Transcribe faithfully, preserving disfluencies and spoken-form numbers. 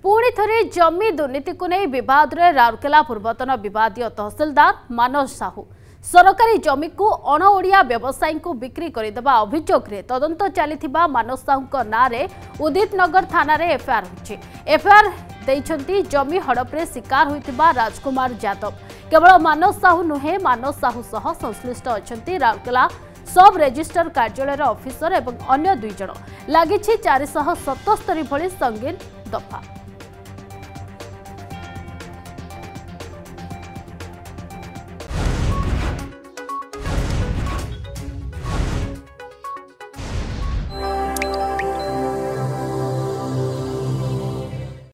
पुणी थरे जमी दुर्नीति को नहीं विवाद रे राउरकेला पूर्वतन विवादीय तहसिलदार मानस साहू सरकारी जमी को अणओडिया व्यवसायी को बिक्री करदेवा अभियोग रे तदंत चलीथिबा मानस साहू नाँ रे उदित नगर थाना रे एफआईआर होछि। एफआईआर देइछंती जमी हड़परे शिकार होइतिबा राजकुमार यादव। केवल मानस साहू नुहे मानस साहू सह संश्लिष्ट अछंती राउरकेला सब रेजिस्टर कार्यालय ऑफिसर एवं अन्य दुई जण लागिछि चार सौ सतस्तरी भली संगीन दफा।